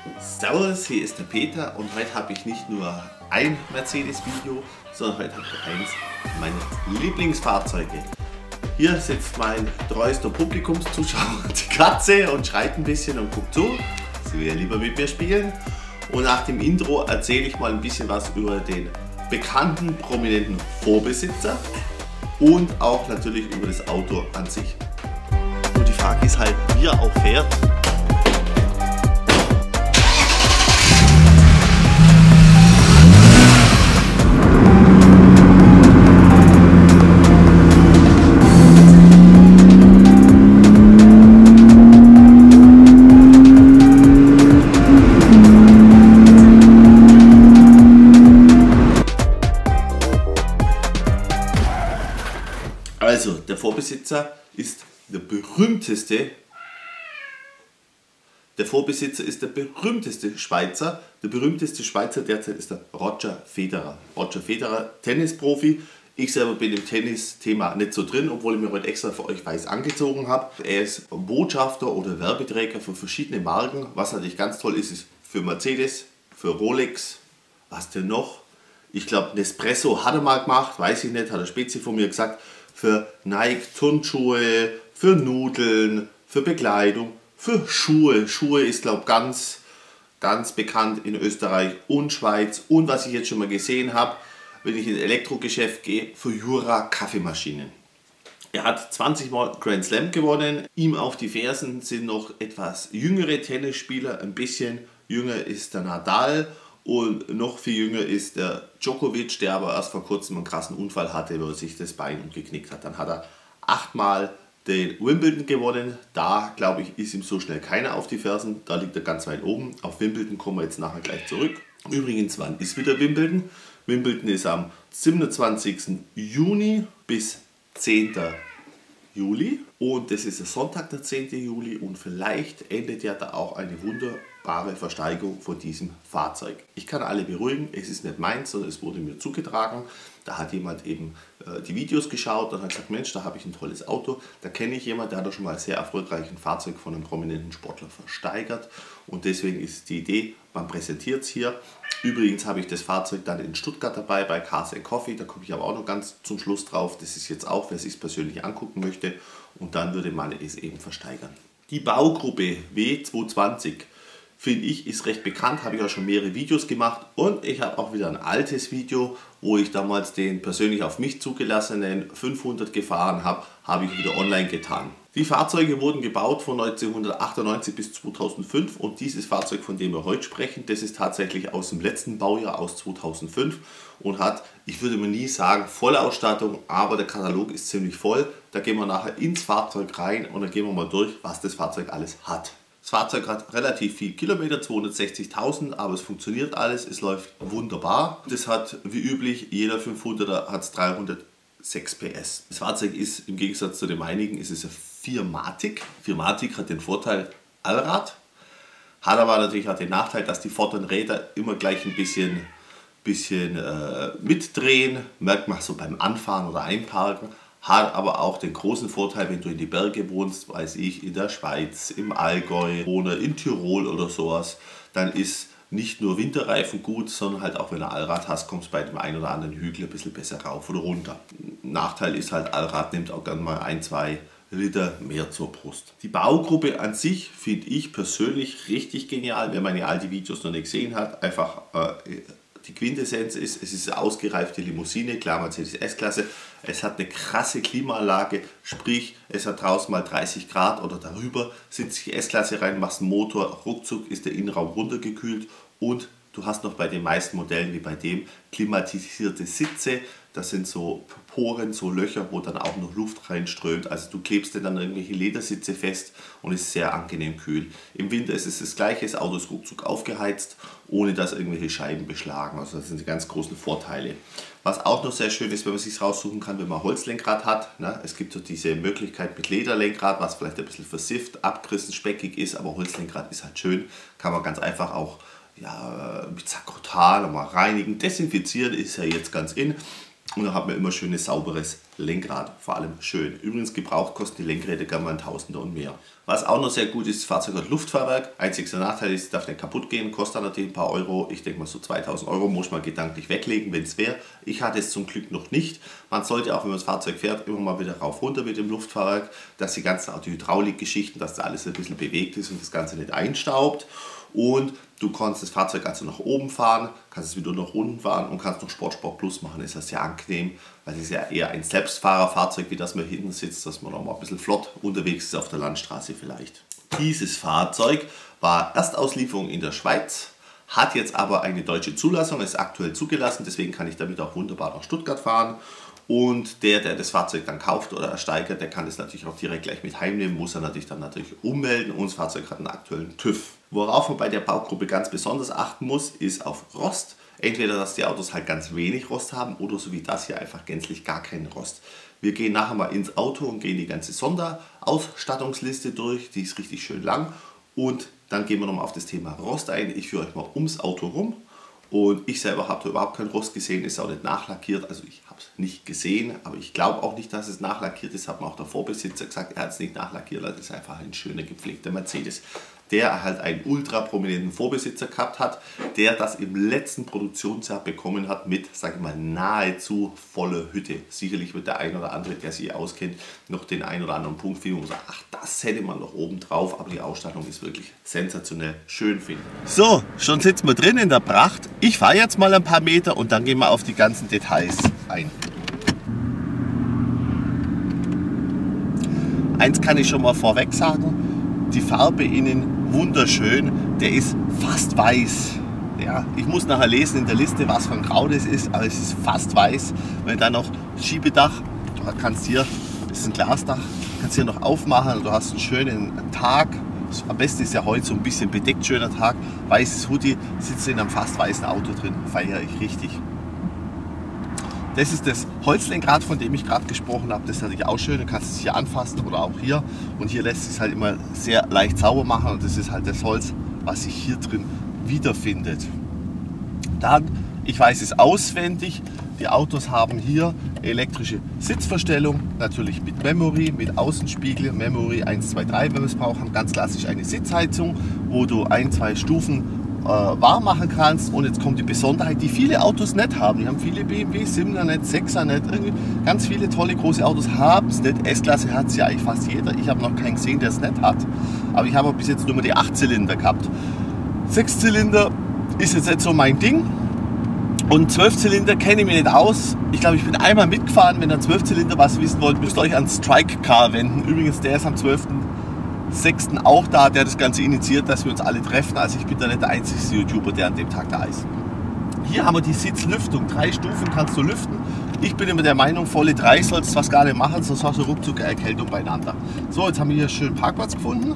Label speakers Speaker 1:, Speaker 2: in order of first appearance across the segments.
Speaker 1: Servus, hier ist der Peter und heute habe ich nicht nur ein Mercedes-Video, sondern heute habe ich eins meiner Lieblingsfahrzeuge. Hier sitzt mein treuester Publikumszuschauer, die Katze, und schreit ein bisschen und guckt zu. Sie will ja lieber mit mir spielen. Und nach dem Intro erzähle ich mal ein bisschen was über den bekannten, prominenten Vorbesitzer und auch natürlich über das Auto an sich. Und die Frage ist halt, wie er auch fährt. Also, der Vorbesitzer ist der berühmteste. Der Vorbesitzer ist der berühmteste Schweizer. Der berühmteste Schweizer derzeit ist der Roger Federer. Roger Federer, Tennisprofi. Ich selber bin im Tennis-Thema nicht so drin, obwohl ich mir heute extra für euch weiß angezogen habe. Er ist Botschafter oder Werbeträger für verschiedene Marken. Was natürlich ganz toll ist, ist für Mercedes, für Rolex, was denn noch? Ich glaube, Nespresso hat er mal gemacht, weiß ich nicht, hat der Spezi von mir gesagt. Für Nike Turnschuhe, für Nudeln, für Bekleidung, für Schuhe. Schuhe ist, glaube ich, ganz bekannt in Österreich und Schweiz. Und was ich jetzt schon mal gesehen habe, wenn ich ins Elektrogeschäft gehe, für Jura Kaffeemaschinen. Er hat 20 Mal Grand Slam gewonnen. Ihm auf die Fersen sind noch etwas jüngere Tennisspieler. Ein bisschen jünger ist der Nadal. Und noch viel jünger ist der Djokovic, der aber erst vor kurzem einen krassen Unfall hatte, wo er sich das Bein umgeknickt hat. Dann hat er 8-mal den Wimbledon gewonnen. Da, glaube ich, ist ihm so schnell keiner auf die Fersen. Da liegt er ganz weit oben. Auf Wimbledon kommen wir jetzt nachher gleich zurück. Übrigens, wann ist wieder Wimbledon? Wimbledon ist am 27. Juni bis 10. Juli. Und das ist der Sonntag, der 10. Juli. Und vielleicht endet ja da auch eine wunderbare Versteigerung von diesem Fahrzeug. Ich kann alle beruhigen, es ist nicht meins, sondern es wurde mir zugetragen. Da hat jemand eben die Videos geschaut und hat gesagt, Mensch, da habe ich ein tolles Auto. Da kenne ich jemanden, der hat doch schon mal sehr erfolgreich ein Fahrzeug von einem prominenten Sportler versteigert. Und deswegen ist die Idee, man präsentiert es hier. Übrigens habe ich das Fahrzeug dann in Stuttgart dabei bei Cars & Coffee. Da komme ich aber auch noch ganz zum Schluss drauf. Das ist jetzt auch, wer es sich persönlich angucken möchte. Und dann würde man es eben versteigern. Die Baugruppe W220, finde ich, ist recht bekannt. Habe ich auch schon mehrere Videos gemacht. Und ich habe auch wieder ein altes Video, wo ich damals den persönlich auf mich zugelassenen 500 gefahren habe, habe ich wieder online getan. Die Fahrzeuge wurden gebaut von 1998 bis 2005 und dieses Fahrzeug, von dem wir heute sprechen, das ist tatsächlich aus dem letzten Baujahr, aus 2005 und hat, ich würde mal nie sagen Vollausstattung, aber der Katalog ist ziemlich voll. Da gehen wir nachher ins Fahrzeug rein und dann gehen wir mal durch, was das Fahrzeug alles hat. Das Fahrzeug hat relativ viel Kilometer, 260.000, aber es funktioniert alles, es läuft wunderbar. Das hat wie üblich, jeder 500er hat 306 PS. Das Fahrzeug ist im Gegensatz zu dem einigen, ist es eine Firmatic. Firmatic hat den Vorteil Allrad, hat aber natürlich auch den Nachteil, dass die vorderen Räder immer gleich ein bisschen mitdrehen, merkt man so beim Anfahren oder Einparken. Hat aber auch den großen Vorteil, wenn du in die Berge wohnst, weiß ich, in der Schweiz, im Allgäu oder in Tirol oder sowas, dann ist nicht nur Winterreifen gut, sondern halt auch wenn du Allrad hast, kommst du bei dem einen oder anderen Hügel ein bisschen besser rauf oder runter. Nachteil ist halt, Allrad nimmt auch gerne mal 1-2 Liter mehr zur Brust. Die Baugruppe an sich finde ich persönlich richtig genial. Wer meine alten Videos noch nicht gesehen hat, einfach die Quintessenz ist, es ist eine ausgereifte Limousine, klar Mercedes S-Klasse. Es hat eine krasse Klimaanlage, sprich es hat draußen mal 30 Grad oder darüber, sitzt die S-Klasse rein, machst einen Motor, ruckzuck ist der Innenraum runtergekühlt und du hast noch bei den meisten Modellen wie bei dem klimatisierte Sitze. Das sind so Poren, so Löcher, wo dann auch noch Luft reinströmt. Also du klebst dir dann irgendwelche Ledersitze fest und ist sehr angenehm kühl. Im Winter ist es das gleiche, das Auto ist ruckzuck aufgeheizt, ohne dass irgendwelche Scheiben beschlagen. Also das sind die ganz großen Vorteile. Was auch noch sehr schön ist, wenn man sich raussuchen kann, wenn man Holzlenkrad hat. Ne? Es gibt so diese Möglichkeit mit Lederlenkrad, was vielleicht ein bisschen versifft, abgerissen, speckig ist, aber Holzlenkrad ist halt schön. Kann man ganz einfach auch mit Sakrotan mal reinigen. Desinfizieren ist ja jetzt ganz in. Und dann hat man immer schönes, sauberes Lenkrad vor allem schön. Übrigens gebraucht kosten die Lenkräder gerne mal ein Tausender und mehr. Was auch noch sehr gut ist, das Fahrzeug hat Luftfahrwerk. Einziger Nachteil ist, es darf nicht kaputt gehen, kostet dann natürlich ein paar Euro. Ich denke mal so 2000 Euro muss man gedanklich weglegen, wenn es wäre. Ich hatte es zum Glück noch nicht. Man sollte auch, wenn man das Fahrzeug fährt, immer mal wieder rauf runter mit dem Luftfahrwerk, dass die ganzen auch die Hydraulikgeschichten, dass da alles ein bisschen bewegt ist und das Ganze nicht einstaubt. Und du kannst das Fahrzeug also nach oben fahren, kannst es wieder nach unten fahren und kannst noch Sport Plus machen. Das ist sehr angenehm, weil es ist ja eher ein Selbstfahrerfahrzeug, wie das man hinten sitzt, dass man noch mal ein bisschen flott unterwegs ist auf der Landstraße vielleicht. Dieses Fahrzeug war Erstauslieferung in der Schweiz, hat jetzt aber eine deutsche Zulassung, ist aktuell zugelassen, deswegen kann ich damit auch wunderbar nach Stuttgart fahren. Und der das Fahrzeug dann kauft oder ersteigert, der kann das natürlich auch direkt gleich mit heimnehmen, muss er natürlich ummelden und das Fahrzeug hat einen aktuellen TÜV. Worauf man bei der Baugruppe ganz besonders achten muss, ist auf Rost. Entweder, dass die Autos halt ganz wenig Rost haben oder so wie das hier einfach gänzlich gar keinen Rost. Wir gehen nachher mal ins Auto und gehen die ganze Sonderausstattungsliste durch, die ist richtig schön lang. Und dann gehen wir nochmal auf das Thema Rost ein. Ich führe euch mal ums Auto rum. Und ich selber habe da überhaupt keinen Rost gesehen, ist auch nicht nachlackiert, also ich habe es nicht gesehen, aber ich glaube auch nicht, dass es nachlackiert ist, hat mir auch der Vorbesitzer gesagt, er hat es nicht nachlackiert, das ist einfach ein schöner gepflegter Mercedes, der halt einen ultra prominenten Vorbesitzer gehabt hat, der das im letzten Produktionsjahr bekommen hat mit, sage ich mal, nahezu voller Hütte. Sicherlich wird der ein oder andere, der sich auskennt, noch den ein oder anderen Punkt finden und sagt, ach, das hätte man noch oben drauf, aber die Ausstattung ist wirklich sensationell schön, finde ich. So, schon sitzen wir drin in der Pracht. Ich fahre jetzt mal ein paar Meter und dann gehen wir auf die ganzen Details ein. Eins kann ich schon mal vorweg sagen, die Farbe innen wunderschön, der ist fast weiß. Ja, ich muss nachher lesen in der Liste, was für ein Grau das ist, aber es ist fast weiß. Wenn dann noch Schiebedach, du kannst hier, das ist ein Glasdach, kannst hier noch aufmachen und du hast einen schönen Tag. Am besten ist ja heute so ein bisschen bedeckt, schöner Tag. Weißes Hoodie, sitzt in einem fast weißen Auto drin, feiere ich richtig. Das ist das Holzlenkrad, von dem ich gerade gesprochen habe. Das ist natürlich auch schön. Du kannst es hier anfassen oder auch hier. Und hier lässt es halt immer sehr leicht sauber machen. Und das ist halt das Holz, was sich hier drin wiederfindet. Dann, ich weiß es auswendig, die Autos haben hier elektrische Sitzverstellung, natürlich mit Memory, mit Außenspiegel, Memory 1, 2, 3, wenn wir es brauchen. Ganz klassisch eine Sitzheizung, wo du 1, 2 Stufen warm machen kannst. Und jetzt kommt die Besonderheit, die viele Autos nicht haben. Die haben viele BMW, 7er nicht, 6er nicht, irgendwie ganz viele tolle große Autos haben es nicht. S-Klasse hat es ja eigentlich fast jeder. Ich habe noch keinen gesehen, der es nicht hat. Aber ich habe bis jetzt nur mal die 8-Zylinder gehabt. 6-Zylinder ist jetzt nicht so mein Ding. Und 12-Zylinder kenne ich mich nicht aus. Ich glaube, ich bin einmal mitgefahren. Wenn ihr 12-Zylinder was wissen wollt, müsst ihr euch an Strike Car wenden. Übrigens, der ist am 12.06. auch da, der das Ganze initiiert, dass wir uns alle treffen. Also ich bin da nicht der einzige YouTuber, der an dem Tag da ist. Hier haben wir die Sitzlüftung. 3 Stufen kannst du lüften. Ich bin immer der Meinung, volle 3 sollst du was gar nicht machen, sonst hast du ruckzuck eine Erkältung beieinander. So, jetzt haben wir hier einen schönen Parkplatz gefunden.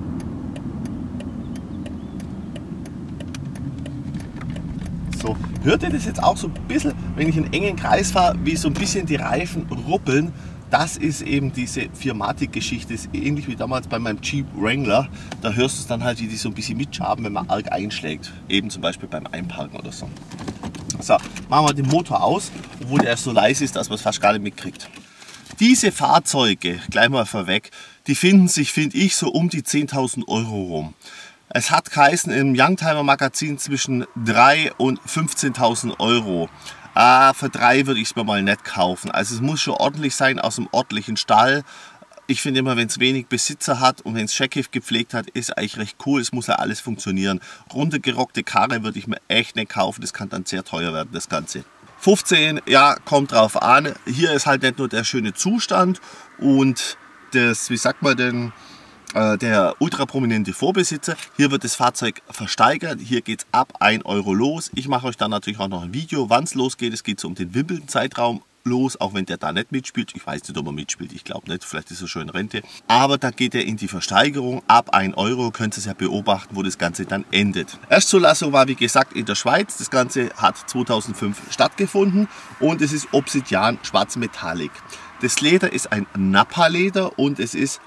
Speaker 1: So, hört ihr das jetzt auch so ein bisschen, wenn ich in einen engen Kreis fahre, wie so ein bisschen die Reifen ruppeln? Das ist eben diese 4MATIC-Geschichte, ist ähnlich wie damals bei meinem Jeep Wrangler. Da hörst du es dann halt, wie die so ein bisschen mitschaben, wenn man arg einschlägt. Eben zum Beispiel beim Einparken oder so. So, machen wir den Motor aus, obwohl der so leise ist, dass man es fast gar nicht mitkriegt. Diese Fahrzeuge, gleich mal vorweg, die finden sich, finde ich, so um die 10.000 Euro rum. Es hat geheißen im Youngtimer Magazin zwischen 3.000 und 15.000 Euro. Für 3 würde ich es mir mal nicht kaufen. Also es muss schon ordentlich sein, aus einem ordentlichen Stall. Ich finde immer, wenn es wenig Besitzer hat und wenn es Scheckheft gepflegt hat, ist eigentlich recht cool. Es muss ja alles funktionieren. Runtergerockte Karre würde ich mir echt nicht kaufen. Das kann dann sehr teuer werden, das Ganze. 15, ja, kommt drauf an. Hier ist halt nicht nur der schöne Zustand und das, wie sagt man denn, der ultra prominente Vorbesitzer. Hier wird das Fahrzeug versteigert. Hier geht es ab 1 Euro los. Ich mache euch dann natürlich auch noch ein Video, wann es losgeht. Es geht so um den Wimbledon-Zeitraum los, auch wenn der da nicht mitspielt. Ich weiß nicht, ob er mitspielt. Ich glaube nicht. Vielleicht ist er schon in Rente. Aber da geht er in die Versteigerung. Ab 1 Euro könnt ihr es ja beobachten, wo das Ganze dann endet. Erstzulassung war, wie gesagt, in der Schweiz. Das Ganze hat 2005 stattgefunden und es ist Obsidian Schwarz Metallic. Das Leder ist ein Nappa-Leder und es ist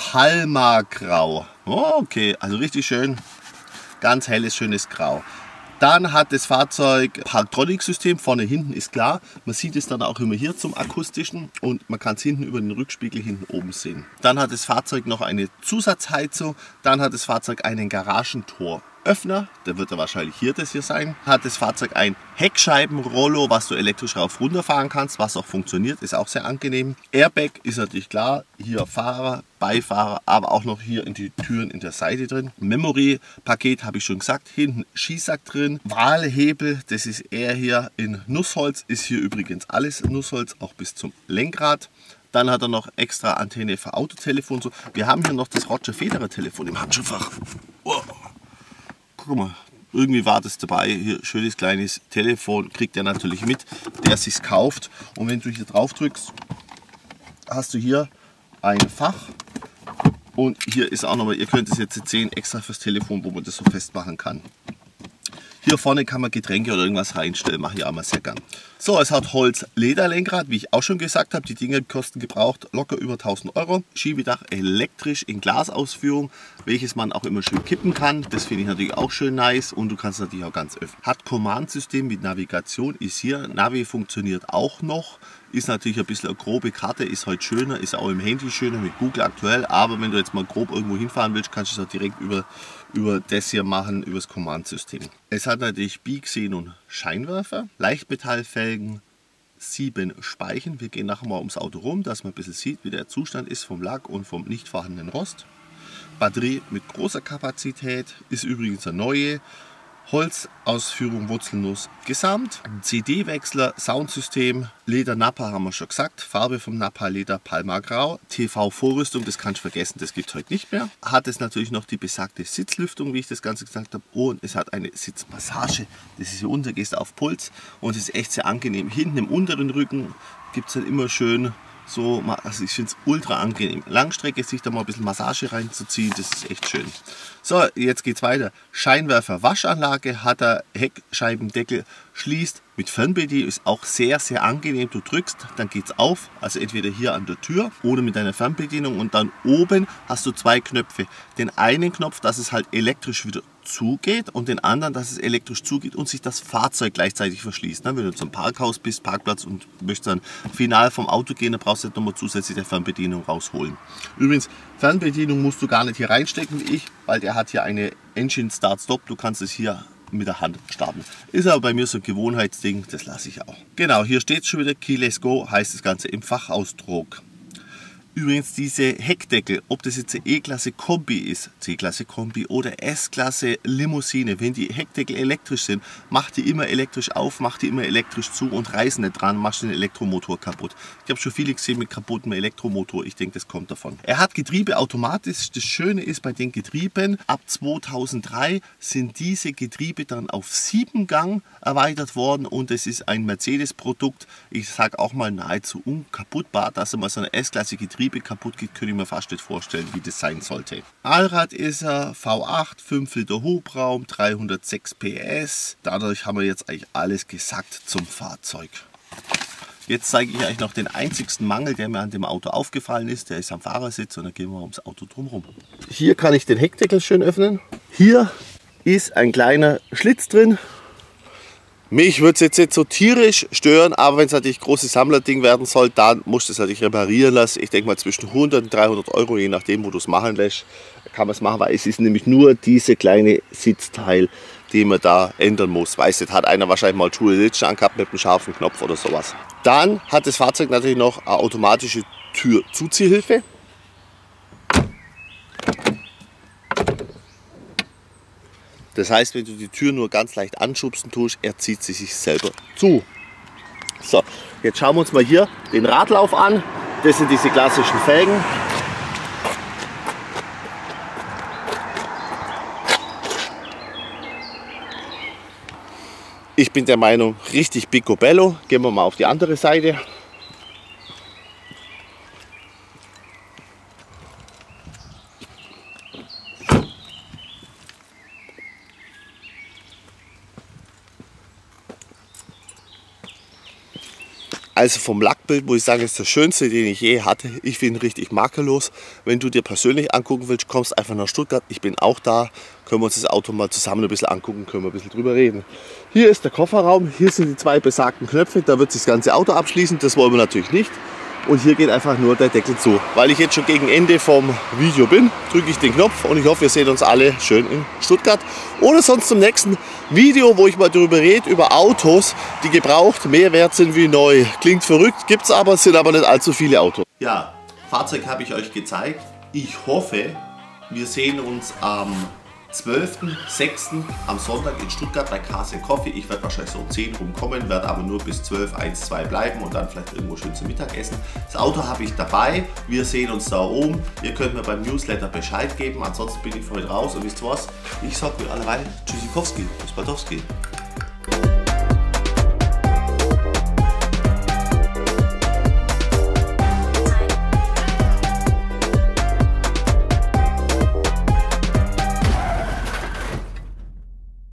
Speaker 1: Palma Grau. Oh, okay, also richtig schön, ganz helles, schönes Grau. Dann hat das Fahrzeug Parktronic-System, vorne hinten ist klar. Man sieht es dann auch immer hier zum akustischen und man kann es hinten über den Rückspiegel hinten oben sehen. Dann hat das Fahrzeug noch eine Zusatzheizung, dann hat das Fahrzeug einen Garagentoröffner, der wird ja wahrscheinlich hier das hier sein. Hat das Fahrzeug ein Heckscheibenrollo, was du elektrisch rauf runter fahren kannst, was auch funktioniert, ist auch sehr angenehm. Airbag ist natürlich klar, hier Fahrer, Beifahrer, aber auch noch hier in die Türen in der Seite drin. Memory-Paket habe ich schon gesagt, hinten Schießsack drin. Wahlhebel, das ist eher hier in Nussholz, ist hier übrigens alles Nussholz, auch bis zum Lenkrad. Dann hat er noch extra Antenne für Autotelefon. So. Wir haben hier noch das Roger Federer Telefon im Handschuhfach. Oh. Guck mal, irgendwie war das dabei. Hier schönes kleines Telefon, kriegt er natürlich mit, der es sich kauft. Und wenn du hier drauf drückst, hast du hier ein Fach. Und hier ist auch nochmal, ihr könnt es jetzt sehen, extra fürs Telefon, wo man das so festmachen kann. Hier vorne kann man Getränke oder irgendwas reinstellen, mache ich auch mal sehr gern. So, es hat Holz-Leder-Lenkrad, wie ich auch schon gesagt habe. Die Dinge kosten gebraucht locker über 1000 Euro. Schiebedach elektrisch in Glasausführung, welches man auch immer schön kippen kann. Das finde ich natürlich auch schön nice und du kannst natürlich auch ganz öffnen. Hat Command-System mit Navigation, ist hier. Navi funktioniert auch noch. Ist natürlich ein bisschen eine grobe Karte, ist halt schöner, ist auch im Handy schöner mit Google aktuell. Aber wenn du jetzt mal grob irgendwo hinfahren willst, kannst du es auch direkt über das hier machen, über das Command-System. Es hat natürlich Biegsehnen und Scheinwerfer, Leichtmetallfelgen, 7 Speichen. Wir gehen nachher mal ums Auto rum, dass man ein bisschen sieht, wie der Zustand ist vom Lack und vom nicht vorhandenen Rost. Batterie mit großer Kapazität, ist übrigens eine neue. Holzausführung Wurzelnuss gesamt, CD-Wechsler, Soundsystem, Leder Nappa haben wir schon gesagt, Farbe vom Nappa Leder Palma Grau, TV-Vorrüstung, das kannst du vergessen, das gibt es heute nicht mehr. Hat es natürlich noch die besagte Sitzlüftung, wie ich das Ganze gesagt habe, und es hat eine Sitzmassage, das ist hier unten, gehst auf Puls und es ist echt sehr angenehm. Hinten im unteren Rücken gibt es dann immer schön so, also ich finde es ultra angenehm. Langstrecke sich da mal ein bisschen Massage reinzuziehen, das ist echt schön. So, jetzt geht's weiter. Scheinwerfer Waschanlage hat er, Heckscheibendeckel schließt mit Fernbedienung, ist auch sehr, sehr angenehm. Du drückst, dann geht's auf, also entweder hier an der Tür oder mit deiner Fernbedienung und dann oben hast du 2 Knöpfe. Den einen Knopf, dass es halt elektrisch wieder zugeht und den anderen, dass es elektrisch zugeht und sich das Fahrzeug gleichzeitig verschließt. Wenn du zum Parkhaus bist, Parkplatz und möchtest dann final vom Auto gehen, dann brauchst du nochmal zusätzlich die Fernbedienung rausholen. Übrigens, Fernbedienung musst du gar nicht hier reinstecken wie ich, weil der hat hier eine Engine Start Stop. Du kannst es hier mit der Hand starten. Ist aber bei mir so ein Gewohnheitsding, das lasse ich auch. Genau, hier steht schon wieder Keyless Go, heißt das Ganze im Fachausdruck. Übrigens diese Heckdeckel, ob das jetzt eine E-Klasse Kombi ist, C-Klasse Kombi oder S-Klasse Limousine, wenn die Heckdeckel elektrisch sind, macht die immer elektrisch auf, macht die immer elektrisch zu und reißen nicht dran, machst den Elektromotor kaputt. Ich habe schon viele gesehen mit kaputtem Elektromotor, ich denke, das kommt davon. Er hat Getriebe automatisch, das Schöne ist bei den Getrieben, ab 2003 sind diese Getriebe dann auf 7 Gang erweitert worden und es ist ein Mercedes-Produkt, ich sage auch mal nahezu unkaputtbar, dass er mal so eine S-Klasse Getriebe kaputt geht, könnte ich mir fast nicht vorstellen, wie das sein sollte. Allrad ist er, V8, 5 Liter Hubraum, 306 PS. Dadurch haben wir jetzt eigentlich alles gesagt zum Fahrzeug. Jetzt zeige ich euch noch den einzigsten Mangel, der mir an dem Auto aufgefallen ist. Der ist am Fahrersitz und dann gehen wir ums Auto drumherum. Hier kann ich den Heckdeckel schön öffnen. Hier ist ein kleiner Schlitz drin. Mich würde es jetzt nicht so tierisch stören, aber wenn es natürlich ein großes Sammlerding werden soll, dann musst du es natürlich reparieren lassen. Ich denke mal zwischen 100 und 300 Euro, je nachdem, wo du es machen lässt, kann man es machen, weil es ist nämlich nur diese kleine Sitzteil, den man da ändern muss. Weiß nicht, hat einer wahrscheinlich mal Tool Edition angehabt mit einem scharfen Knopf oder sowas. Dann hat das Fahrzeug natürlich noch eine automatische Türzuziehhilfe. Das heißt, wenn du die Tür nur ganz leicht anschubsen tust, er zieht sie sich selber zu. So, jetzt schauen wir uns mal hier den Radlauf an. Das sind diese klassischen Felgen. Ich bin der Meinung, richtig picobello. Gehen wir mal auf die andere Seite. Also vom Lackbild muss ich sagen, ist das schönste, den ich je hatte. Ich bin richtig makellos. Wenn du dir persönlich angucken willst, kommst einfach nach Stuttgart. Ich bin auch da. Können wir uns das Auto mal zusammen ein bisschen angucken, können wir ein bisschen drüber reden. Hier ist der Kofferraum. Hier sind die 2 besagten Knöpfe. Da wird sich das ganze Auto abschließen. Das wollen wir natürlich nicht. Und hier geht einfach nur der Deckel zu. Weil ich jetzt schon gegen Ende vom Video bin, drücke ich den Knopf und ich hoffe, wir sehen uns alle schön in Stuttgart. Oder sonst zum nächsten Video, wo ich mal darüber rede, über Autos, die gebraucht mehr wert sind wie neu. Klingt verrückt, gibt es aber, sind aber nicht allzu viele Autos. Ja, Fahrzeug habe ich euch gezeigt. Ich hoffe, wir sehen uns am 12.06. am Sonntag in Stuttgart bei Cars & Coffee. Ich werde wahrscheinlich so um 10 rumkommen, werde aber nur bis 12, 1, 2 bleiben und dann vielleicht irgendwo schön zum Mittagessen. Das Auto habe ich dabei, wir sehen uns da oben. Ihr könnt mir beim Newsletter Bescheid geben, ansonsten bin ich für heute raus und wisst ihr was? Ich sage mir alleweil Tschüssikowski, bis Badowski.